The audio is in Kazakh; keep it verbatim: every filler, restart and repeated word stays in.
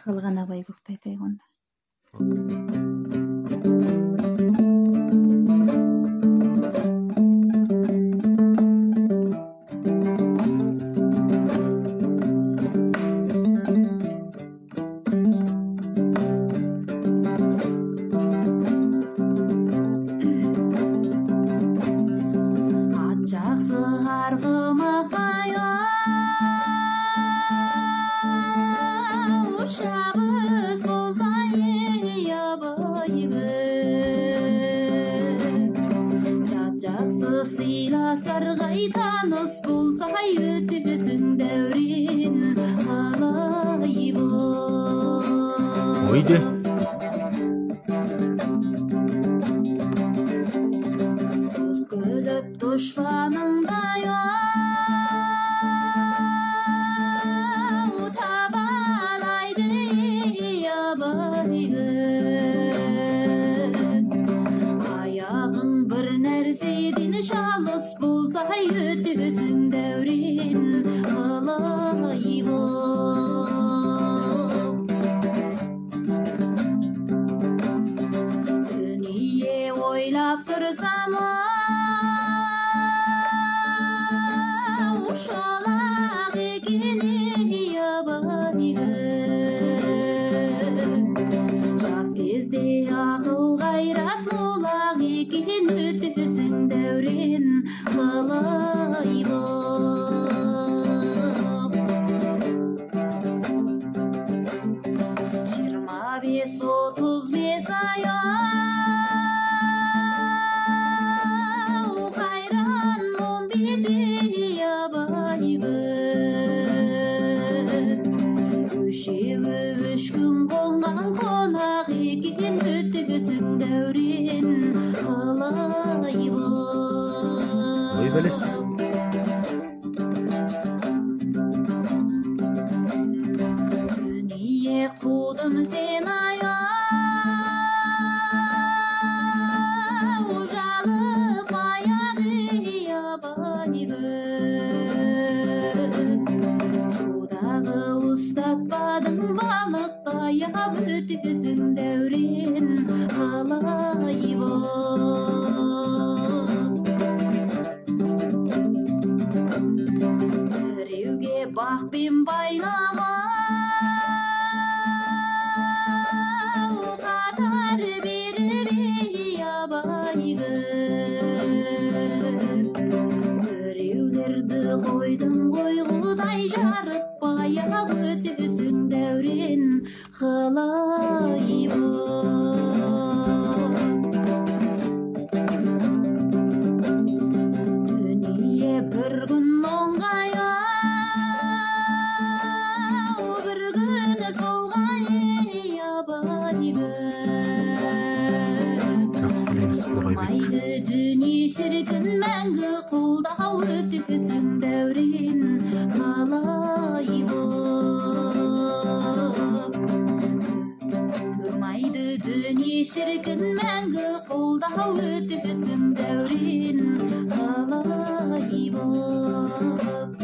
Калган абай көктайт айгонда. Oydu. Kölöp düşmanında yok tabalaydı yabayı ayağın bir nersedin şalыс bulsa yütüsün devrin halay bol düniye oylap dursam uşalak ekini yabayı jaz кезде akıl gayrat molak ekin ötüsün devrin halay bol жыйырма беш отуз беш аяу кайран он беши ябайы өшеуі үш күн қонған қонақ екен өтесің дәурен қалай Ой бәле. Дүние қудым сен аяу жалып аяғы ябайы судағы ұстатпадың балықтай ап өтесің дәурен қалай боп біреуге бақпен байламау қатар беріп ябайы біреулерді қойдың қойғыдай жарытпай ақ өтесің дәурен қалай боп дүние бір күн оңғай бір күн солғай ябайы тұрмайды дүние шіркін мәңгі қолдау өтесің дәурен қалай боп тұрмайды дүние шіркін мәңгі қолдау өтесің дәурен қалай боп